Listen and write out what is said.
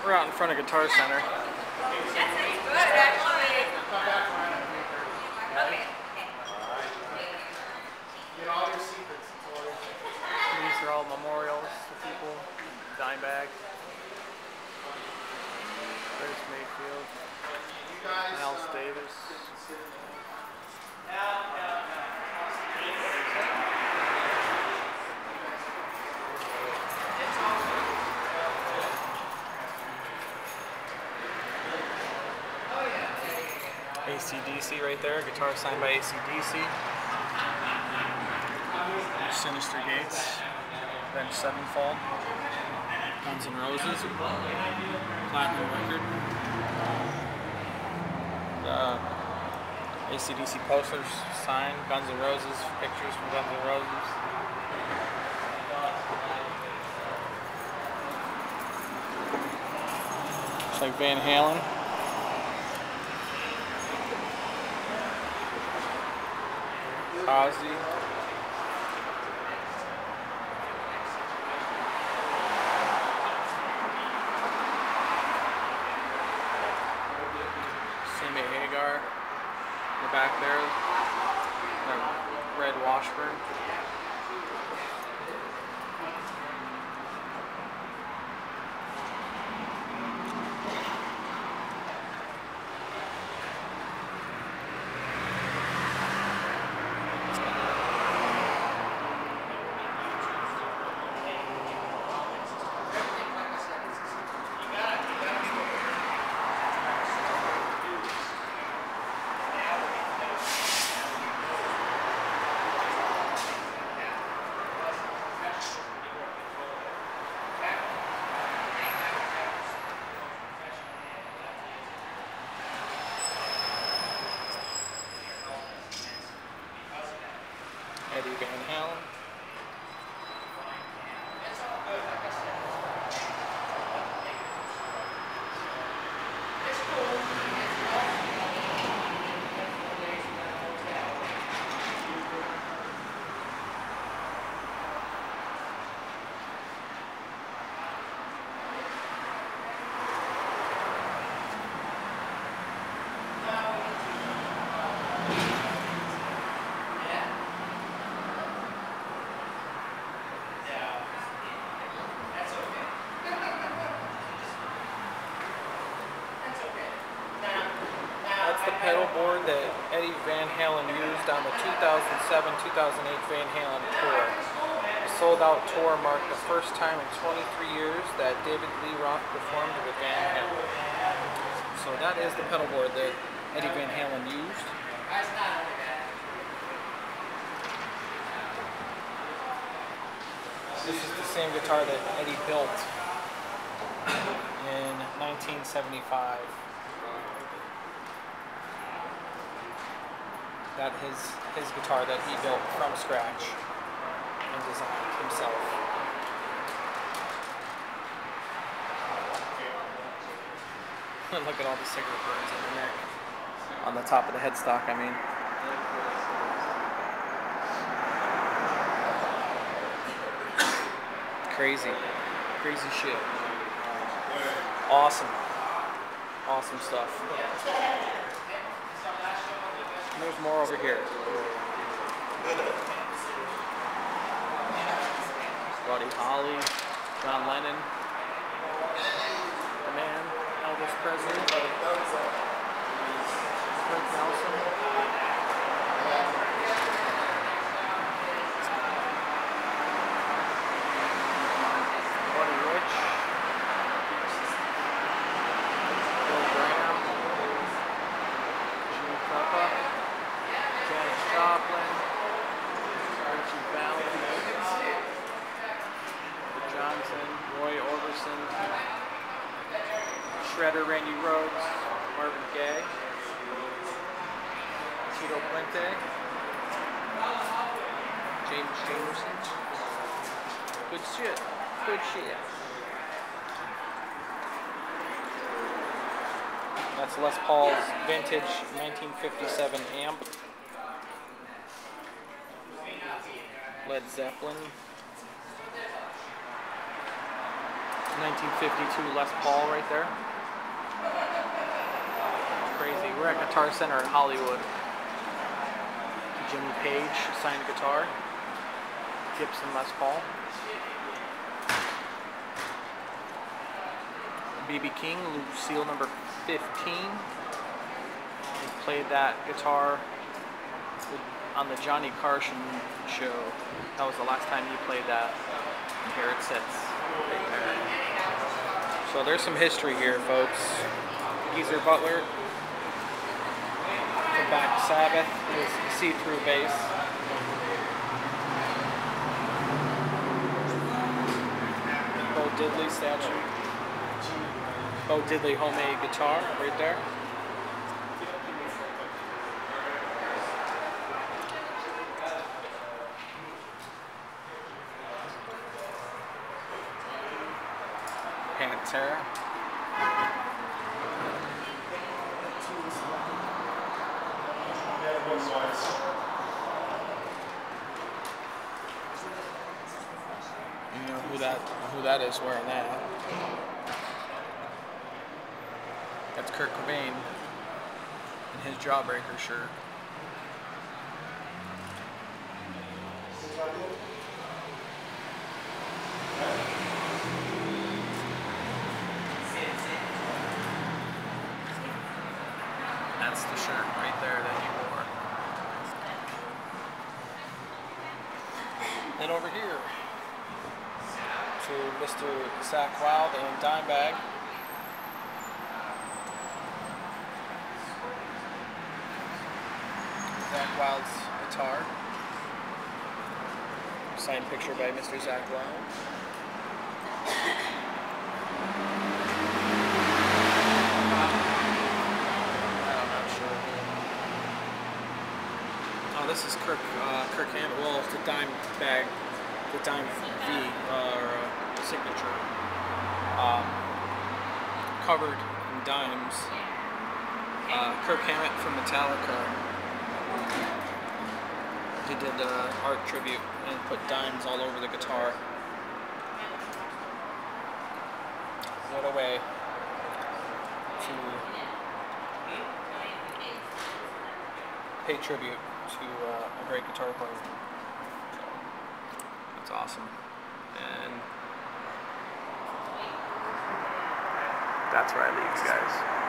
We're out in front of Guitar Center. These are all memorials to people. Dimebag. There's Mayfield. Miles Davis. AC/DC right there, guitar signed by AC/DC. Sinister Gates, Avenged Sevenfold, Guns N' Roses, platinum record. AC/DC posters signed, Guns N' Roses, pictures from Guns N' Roses. Looks like Van Halen. Ozzy. Sammy Hagar. In the back there. Red Washburn. Eddie Van Halen. The pedal board that Eddie Van Halen used on the 2007-2008 Van Halen tour. The sold-out tour marked the first time in 23 years that David Lee Roth performed with Van Halen. So that is the pedal board that Eddie Van Halen used. This is the same guitar that Eddie built in 1975. That his guitar that he built from scratch and designed himself. Look at all the cigarette burns on the neck. On the top of the headstock, I mean. Crazy. Crazy shit. Awesome. Awesome stuff. There's more over here. Buddy Holly, John Lennon, the man, Elvis Presley, Rick Nelson, Buddy Rich, Bill Graham, Jimmy Peppa, Janis Joplin, Archie Valens, Johnson, Roy Orbison, Shredder Randy Rhoads, Marvin Gaye, Tito Puente, James Jamerson. Good shit. Good shit. That's Les Paul's vintage 1957 amp. Led Zeppelin. 1952 Les Paul right there. Crazy. We're at Guitar Center in Hollywood. Jimmy Page signed a guitar. Gibson Les Paul. B.B. King, Lucille number 15. He played that guitar on the Johnny Carson show. That was the last time he played that. And here it sits. Right there. So there's some history here, folks. Geezer Butler. From Black Sabbath. His see-through bass. Bo Diddley statue. Bo Diddley homemade guitar right there. Pantera. You know who that is wearing that. That's Kurt Cobain in his Jawbreaker shirt. That's the shirt right there that he wore. And over here to Mr. Zach Wild and Dimebag. Zach Wild's guitar. Signed picture by Mr. Zach Wild. I'm not sure. Oh, this is Kirk Hammett. Well, it's the Dimebag, the Dime V, or signature. Covered in dimes. Kirk Hammett from Metallica. He did art tribute and put dimes all over the guitar. What a way to pay tribute to a great guitar player. So, that's awesome. And that's where I leave you guys.